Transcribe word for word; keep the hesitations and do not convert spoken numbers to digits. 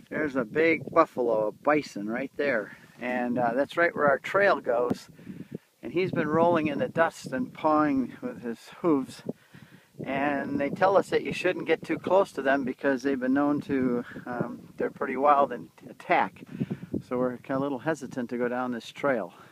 There's a big buffalo, a bison right there. And uh, that's right where our trail goes. And he's been rolling in the dust and pawing with his hooves. And they tell us that you shouldn't get too close to them because they've been known to, um, they're pretty wild and attack. So we're kind of a little hesitant to go down this trail.